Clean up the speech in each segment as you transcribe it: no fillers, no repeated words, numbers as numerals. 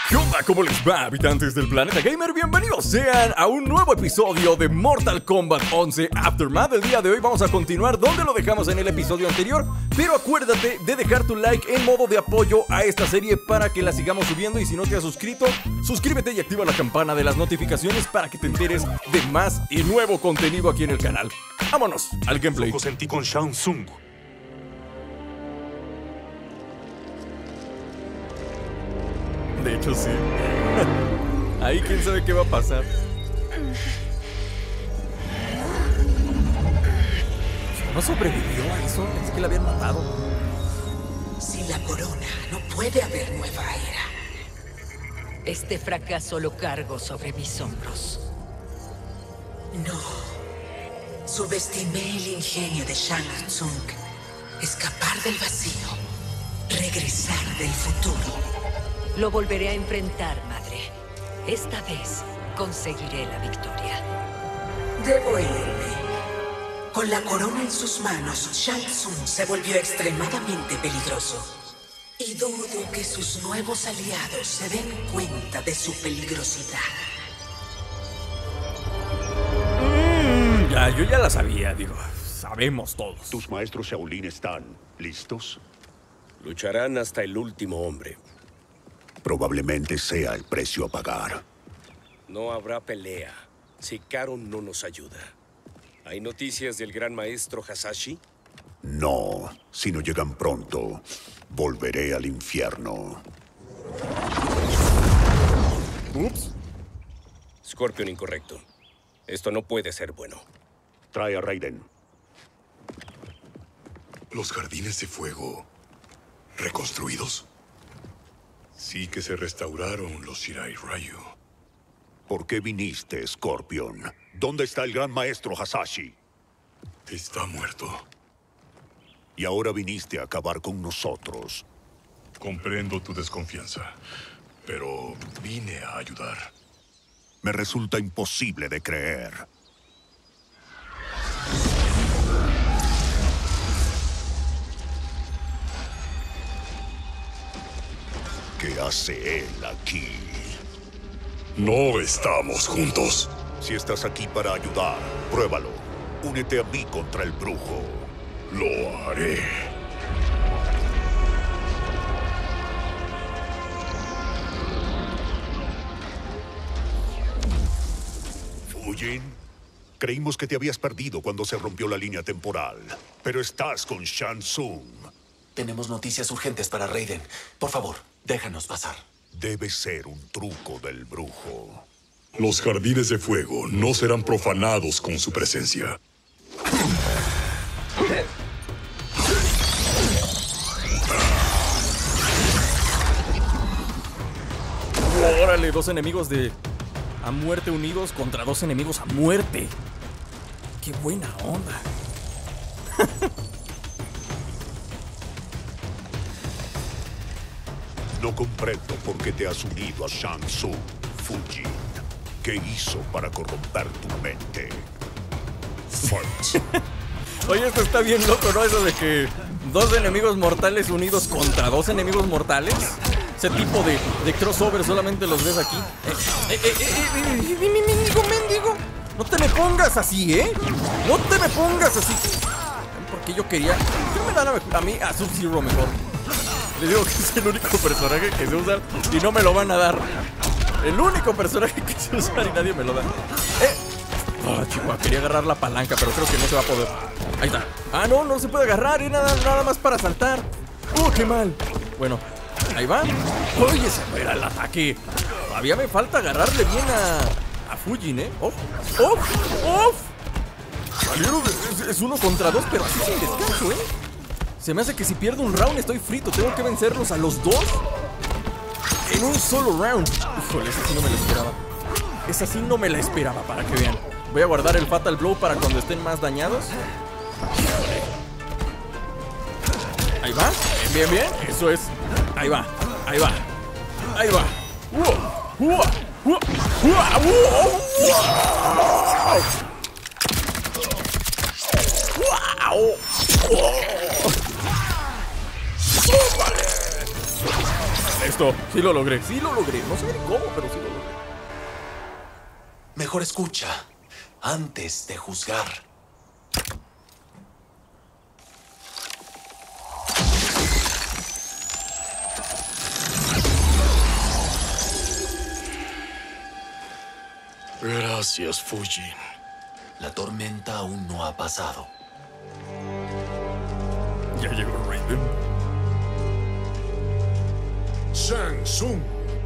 ¿Qué onda? ¿Cómo les va, habitantes del planeta gamer? Bienvenidos sean a un nuevo episodio de Mortal Kombat 11 Aftermath. El día de hoy vamos a continuar donde lo dejamos en el episodio anterior, pero acuérdate de dejar tu like en modo de apoyo a esta serie para que la sigamos subiendo. Y si no te has suscrito, suscríbete y activa la campana de las notificaciones para que te enteres de más y nuevo contenido aquí en el canal. Vámonos al gameplay. Sentí con Shang Tsung. De hecho, sí. Ahí quién sabe qué va a pasar. ¿No sobrevivió a eso? Pensé que la habían matado. Sin la corona no puede haber nueva era. Este fracaso lo cargo sobre mis hombros. No. Subestimé el ingenio de Shang Tsung. Escapar del vacío. Regresar del futuro. Lo volveré a enfrentar, madre. Esta vez conseguiré la victoria. Debo irme. Con la corona en sus manos, Shang Tsung se volvió extremadamente peligroso. Y dudo que sus nuevos aliados se den cuenta de su peligrosidad. Yo ya la sabía, digo. Sabemos todos. ¿Tus maestros Shaolin están listos? Lucharán hasta el último hombre. Probablemente sea el precio a pagar. No habrá pelea si Karo no nos ayuda. ¿Hay noticias del gran maestro Hasashi? No, si no llegan pronto, volveré al infierno. Ups. Scorpion incorrecto. Esto no puede ser bueno. Trae a Raiden. Los jardines de fuego reconstruidos. Sí que se restauraron los Shirai Ryu. ¿Por qué viniste, Scorpion? ¿Dónde está el gran maestro Hasashi? Está muerto. Y ahora viniste a acabar con nosotros. Comprendo tu desconfianza, pero vine a ayudar. Me resulta imposible de creer. ¿Qué hace él aquí? No estamos juntos. Si estás aquí para ayudar, pruébalo. Únete a mí contra el brujo. Lo haré. Fujin, creímos que te habías perdido cuando se rompió la línea temporal. Pero estás con Shang Tsung. Tenemos noticias urgentes para Raiden. Por favor, déjanos pasar. Debe ser un truco del brujo. Los jardines de fuego no serán profanados con su presencia. Órale, dos enemigos a muerte unidos contra dos enemigos a muerte. Qué buena onda. No comprendo por qué te has unido a Shang Tsung, Fujin. ¿Qué hizo para corromper tu mente? Fight. Oye, esto está bien loco, ¿no? Eso de que dos enemigos mortales unidos contra dos enemigos mortales. Ese tipo de crossover solamente los ves aquí. Mendigo. No te me pongas así, ¿eh? No te me pongas así. Porque yo quería... ¿Qué me dan a mí? A Sub-Zero mejor. Le digo que es el único personaje que sé usar y no me lo van a dar. El único personaje que sé usar y nadie me lo da. Oh, chihuahua, quería agarrar la palanca, pero creo que no se va a poder. Ahí está. Ah, no se puede agarrar, nada más para saltar. Qué mal. Bueno, ahí va. Oye, ese era el ataque. Todavía me falta agarrarle bien a Fujin, ¿eh? ¡Off! Salieron, es uno contra dos, pero así sin descanso, ¿eh? Se me hace que si pierdo un round estoy frito. Tengo que vencerlos a los dos en un solo round. Híjole, esa sí no me la esperaba. Esa sí no me la esperaba, para que vean. Voy a guardar el Fatal Blow para cuando estén más dañados. Ahí va, bien. Eso es. Ahí va. Listo, sí lo logré. No sé ni cómo, pero sí lo logré. Mejor escucha antes de juzgar. Gracias, Fujin. La tormenta aún no ha pasado. Ya llegó Raiden. Shang Tsung.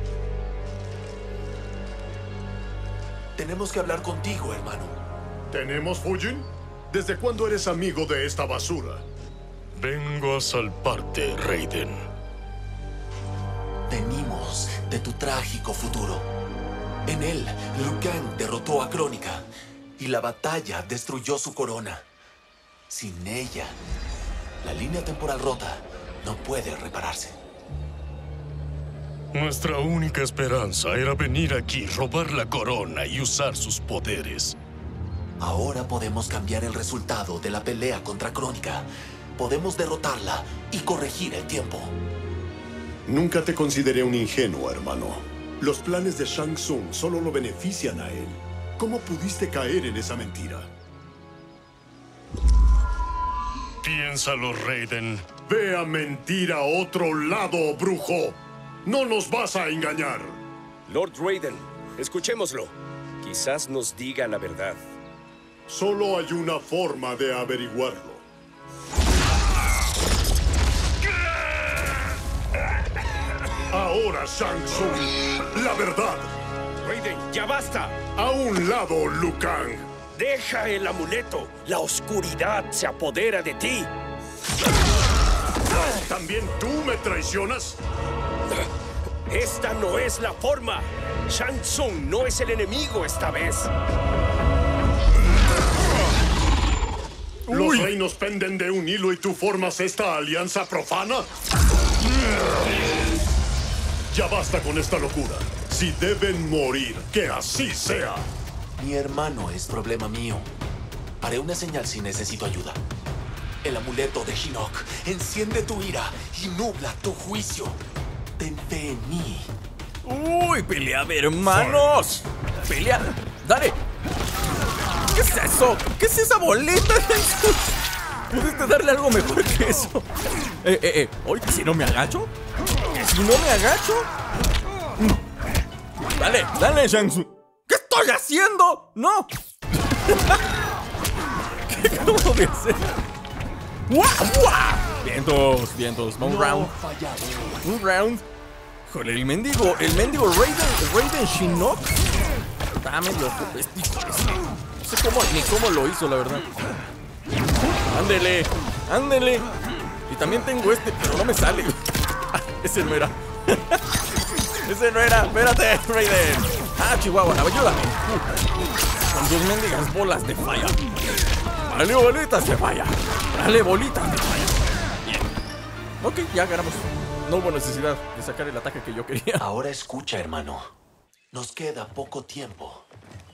Tenemos que hablar contigo, hermano. ¿Tenemos, Fujin? ¿Desde cuándo eres amigo de esta basura? Vengo a salvarte, Raiden. Venimos de tu trágico futuro. En él, Liu Kang derrotó a Crónica y la batalla destruyó su corona. Sin ella, la línea temporal rota no puede repararse. Nuestra única esperanza era venir aquí, robar la corona y usar sus poderes. Ahora podemos cambiar el resultado de la pelea contra Crónica. Podemos derrotarla y corregir el tiempo. Nunca te consideré un ingenuo, hermano. Los planes de Shang Tsung solo lo benefician a él. ¿Cómo pudiste caer en esa mentira? Piénsalo, Raiden. Ve a mentir a otro lado, brujo. No nos vas a engañar. Lord Raiden, escuchémoslo. Quizás nos diga la verdad. Solo hay una forma de averiguarlo. Ahora, Shang Tsung, la verdad. Raiden, ya basta. A un lado, Liu Kang. Deja el amuleto. La oscuridad se apodera de ti. ¿También tú me traicionas? Esta no es la forma. Shang Tsung no es el enemigo esta vez. ¿Los reinos penden de un hilo y tú formas esta alianza profana? Ya basta con esta locura. Si deben morir, que así sea. Mi hermano es problema mío. Haré una señal si necesito ayuda. El amuleto de Shinnok enciende tu ira y nubla tu juicio. Ten fe en mí. Uy, pelea de hermanos. Pelea. Dale. ¿Qué es eso? ¿Qué es esa boleta? Pudiste darle algo mejor que eso. Oye, ¿si no me agacho? ¿Si no me agacho? Dale, dale, Shang Tsung. ¿Qué estoy haciendo? ¡No! ¿Qué acabo de hacer? ¡Guau, guau! Vientos, vientos. Un round. Un round. Joder, el mendigo Raiden Shinnok. Está medio... No sé cómo, ni cómo lo hizo, la verdad. Ándele, ándele. Y también tengo este, pero no me sale. Ese no era. Ese no era. Espérate, Raiden. Ah, Chihuahua, ayúdame. Con tus mendigas bolas de falla. Dale, bolitas de falla. Dale, bolitas de falla. Bien. Ok, ya ganamos. No hubo necesidad de sacar el ataque que yo quería. Ahora escucha, hermano. Nos queda poco tiempo.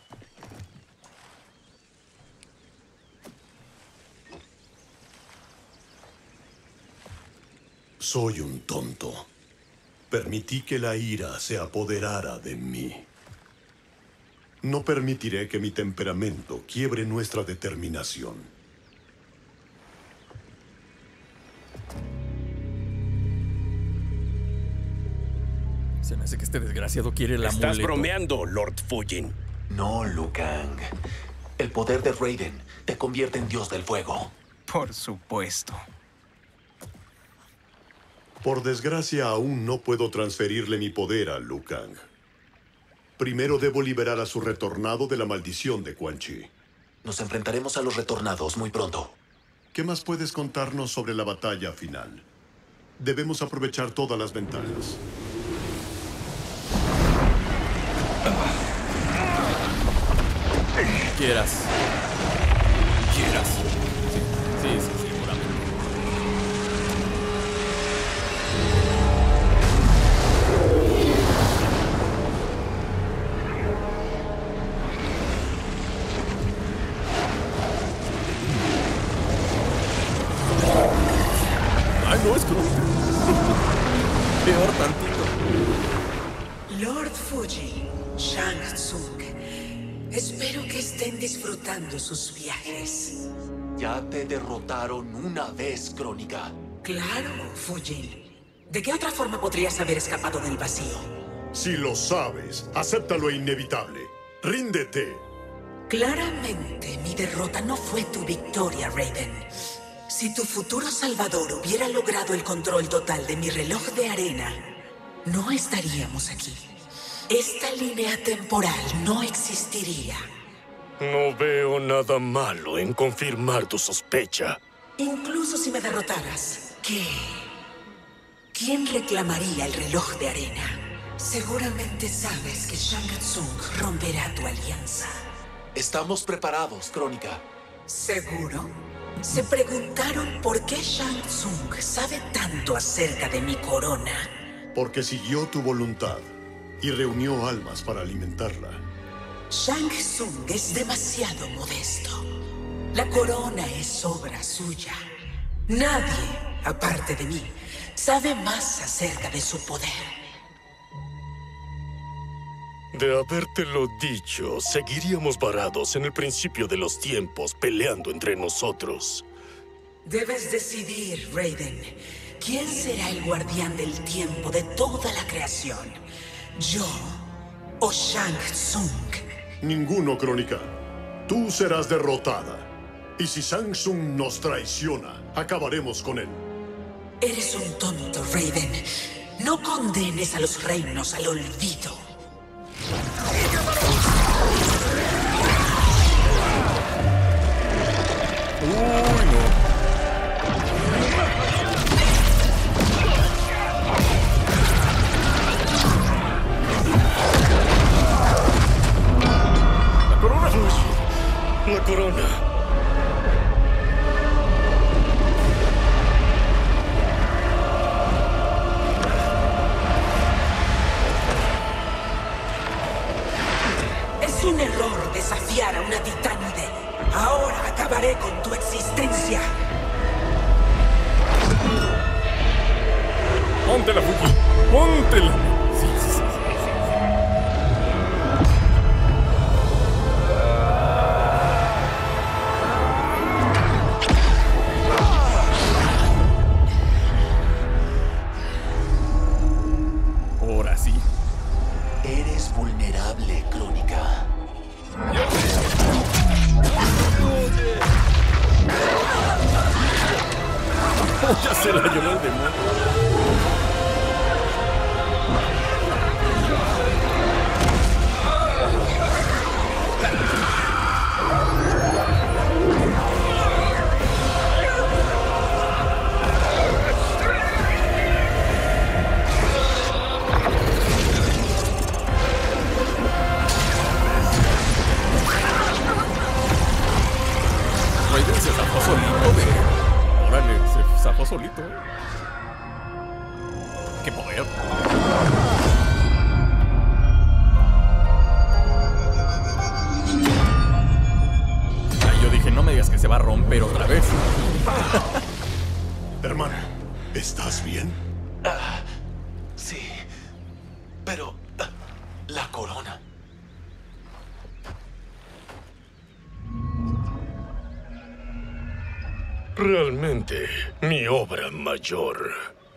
Soy un tonto. Permití que la ira se apoderara de mí. No permitiré que mi temperamento quiebre nuestra determinación. Se me hace que este desgraciado quiere el amuleto. Estás bromeando, Lord Fujin. No, Liu Kang. El poder de Raiden te convierte en dios del fuego. Por supuesto. Por desgracia, aún no puedo transferirle mi poder a Liu Kang. Primero debo liberar a su retornado de la maldición de Quan Chi. Nos enfrentaremos a los retornados muy pronto. ¿Qué más puedes contarnos sobre la batalla final? Debemos aprovechar todas las ventanas. Quieras. Sí, seguramente. Ay, no, es que peor tantito. Lord Fuji, Shang Tsung. Espero que estén disfrutando sus viajes. Ya te derrotaron una vez, Crónica. Claro, Fujin. ¿De qué otra forma podrías haber escapado del vacío? Si lo sabes, acepta lo inevitable. Ríndete. Claramente, mi derrota no fue tu victoria, Raiden. Si tu futuro salvador hubiera logrado el control total de mi reloj de arena, no estaríamos aquí. Esta línea temporal no existiría. No veo nada malo en confirmar tu sospecha. Incluso si me derrotaras, ¿quién reclamaría el reloj de arena? Seguramente sabes que Shang Tsung romperá tu alianza. Estamos preparados, Crónica. ¿Seguro? Se preguntaron por qué Shang Tsung sabe tanto acerca de mi corona. Porque siguió tu voluntad y reunió almas para alimentarla. Shang Tsung es demasiado modesto. La corona es obra suya. Nadie, aparte de mí, sabe más acerca de su poder. De habértelo dicho, seguiríamos varados en el principio de los tiempos, peleando entre nosotros. Debes decidir, Raiden. ¿Quién será el guardián del tiempo de toda la creación? ¿Yo o Shang Tsung? Ninguno, Crónica. Tú serás derrotada. Y si Shang Tsung nos traiciona, acabaremos con él. Eres un tonto, Raiden. No condenes a los reinos al olvido. Uy, no. La corona. La corona. Es un error desafiar a una titánide. Ahora acabaré con tu existencia. Póntela, Fuji. Póntela. Sí, sí, sí. Ahora sí. Eres vulnerable, Crónica. Ya se la llevó el demonio. Raiden se zafó solito, güey. Órale, se zafó solito. ¡Qué poder! Ay, yo dije, no me digas que se va a romper otra vez. Hermano, ¿estás bien? Sí, pero la corona. Realmente, mi obra mayor.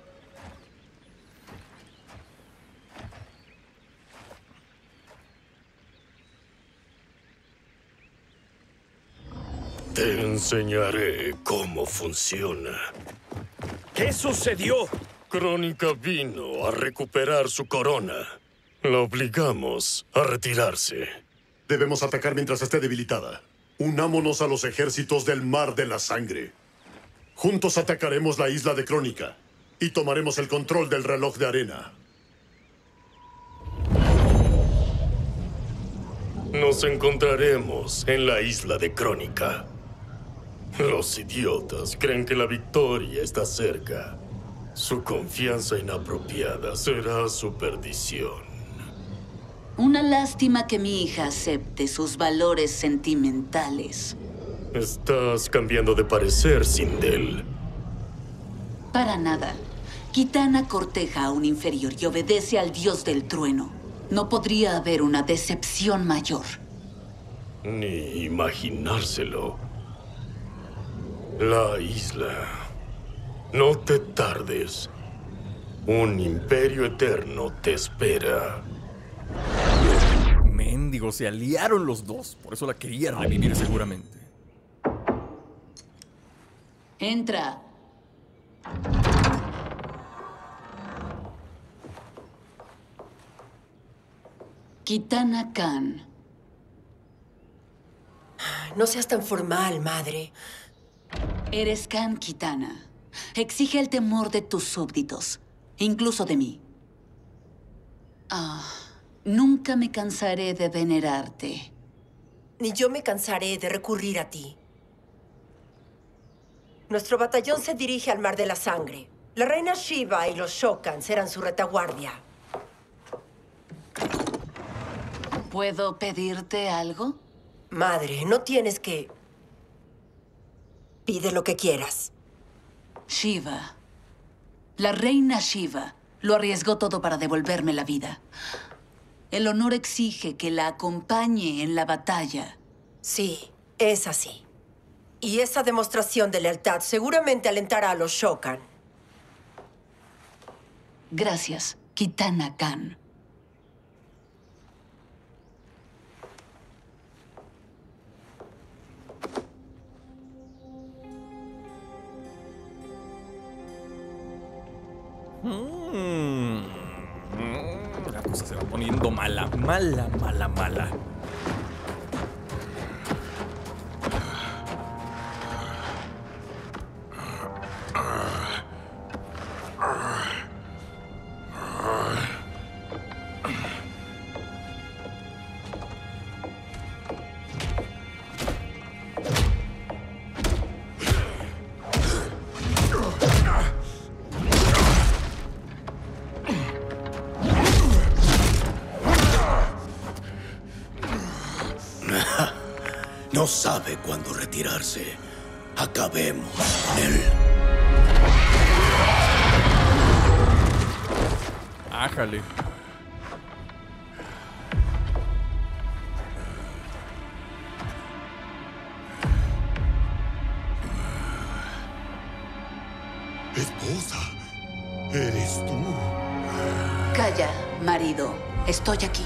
Te enseñaré cómo funciona. ¿Qué sucedió? Crónica vino a recuperar su corona. La obligamos a retirarse. Debemos atacar mientras esté debilitada. Unámonos a los ejércitos del Mar de la Sangre. Juntos atacaremos la isla de Crónica y tomaremos el control del reloj de arena. Nos encontraremos en la isla de Crónica. Los idiotas creen que la victoria está cerca. Su confianza inapropiada será su perdición. Una lástima que mi hija acepte sus valores sentimentales. Estás cambiando de parecer, Sindel. Para nada. Kitana corteja a un inferior y obedece al dios del trueno. No podría haber una decepción mayor. Ni imaginárselo. La isla. No te tardes. Un imperio eterno te espera. Mendigo, se aliaron los dos. Por eso la quería revivir seguramente. Entra. Kitana Khan. No seas tan formal, madre. Eres Khan Kitana. Exige el temor de tus súbditos, incluso de mí. Nunca me cansaré de venerarte. Ni yo me cansaré de recurrir a ti. Nuestro batallón se dirige al Mar de la Sangre. La reina Shiva y los Shokan serán su retaguardia. ¿Puedo pedirte algo? Madre, no tienes que... Pide lo que quieras. Shiva. La reina Shiva lo arriesgó todo para devolverme la vida. El honor exige que la acompañe en la batalla. Sí, es así. Y esa demostración de lealtad seguramente alentará a los Shokan. Gracias, Kitana Khan. La cosa se va poniendo mala, mala, mala, mala. No sabe cuándo retirarse. Acabemos con él. Ájale. Esposa, ¿eres tú? Calla, marido. Estoy aquí.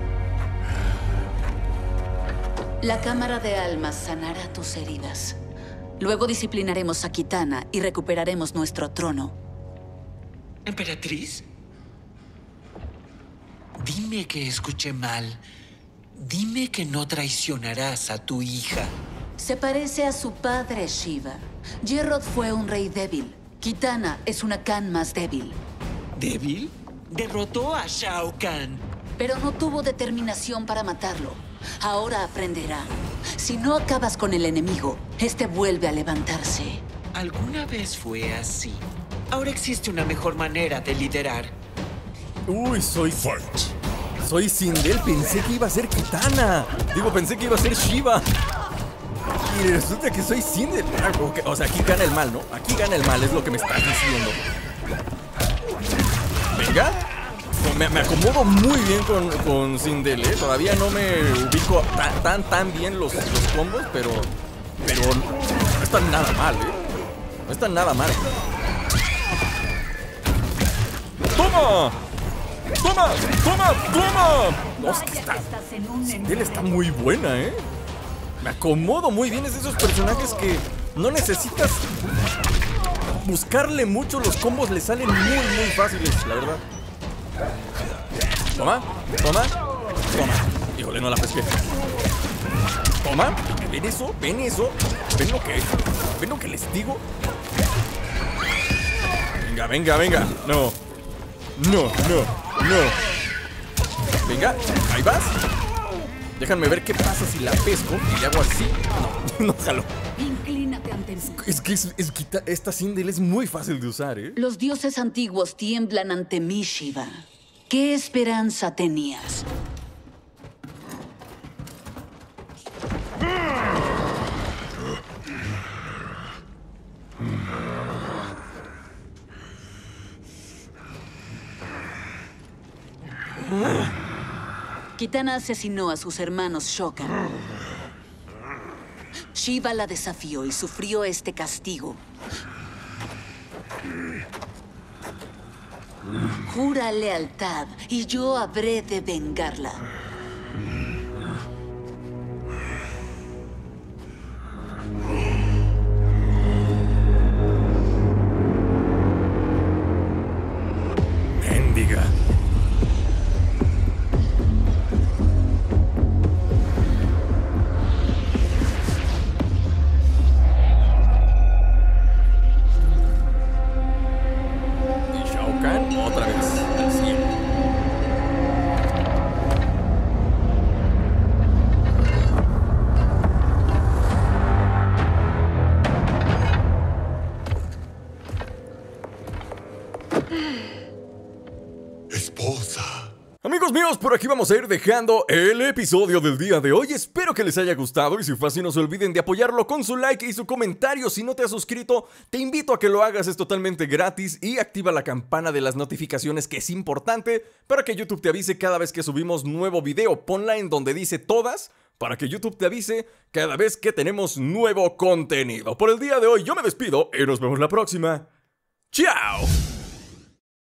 La cámara de almas sanará tus heridas. Luego disciplinaremos a Kitana y recuperaremos nuestro trono. ¿Emperatriz? Dime que escuché mal. Dime que no traicionarás a tu hija. Se parece a su padre, Shiva. Jerrod fue un rey débil. Kitana es una Khan más débil. ¿Débil? Derrotó a Shao Kahn. Pero no tuvo determinación para matarlo. Ahora aprenderá. Si no acabas con el enemigo, este vuelve a levantarse. Alguna vez fue así. Ahora existe una mejor manera de liderar. Uy, soy Sindel. Pensé que iba a ser Kitana. Pensé que iba a ser Shiva. Y resulta que soy Sindel. O sea, aquí gana el mal, ¿no? Aquí gana el mal, es lo que me estás diciendo. Venga. Me acomodo muy bien con Sindel, ¿eh? Todavía no me ubico tan bien los combos, pero no están nada mal, ¿eh? No están nada mal. ¡Toma! ¡Toma! ¡Toma! ¡Toma! No, es que Sindel está muy buena, ¿eh? Me acomodo muy bien. Es de esos personajes que no necesitas buscarle mucho. Los combos le salen muy fáciles, la verdad. Toma, toma, toma. Híjole, no la pesqué. Toma. ¿Ven eso? ¿Ven eso? ¿Ven lo que les digo? Venga. No. Venga, ahí vas. Déjame ver qué pasa si la pesco y le hago así. No jalo. Inclínate ante mí. Es que esta Sindel es muy fácil de usar, ¿eh? Los dioses antiguos tiemblan ante mí, Shiva. ¿Qué esperanza tenías? Kitana asesinó a sus hermanos Shokan. Shiva la desafió y sufrió este castigo. Jura lealtad y yo habré de vengarla. Mendiga. Y Shao Kahn otra vez al cielo. Esposa. Amigos míos, por aquí vamos a ir dejando el episodio del día de hoy. Espero que les haya gustado y si fue así no se olviden de apoyarlo con su like y su comentario. Si no te has suscrito, te invito a que lo hagas, es totalmente gratis y activa la campana de las notificaciones, que es importante para que YouTube te avise cada vez que subimos nuevo video. Ponla en donde dice todas para que YouTube te avise cada vez que tenemos nuevo contenido. Por el día de hoy yo me despido y nos vemos la próxima. ¡Chao!